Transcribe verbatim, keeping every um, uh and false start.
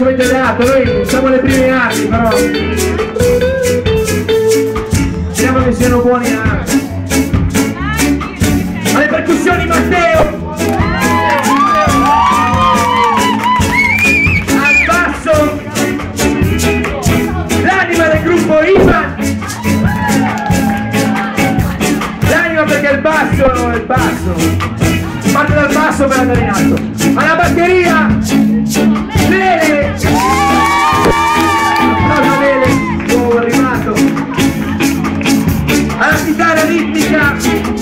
ci avete dato, noi siamo le prime armi, però speriamo che siano buoni armi. Alle percussioni Matteo! Al basso l'anima del gruppo Ivan! L'anima perché il basso no, il basso! Parte dal basso per andare in alto. Alla batteria Lele, applauso Lele, nuovo arrivato. Alla chitarra ritmica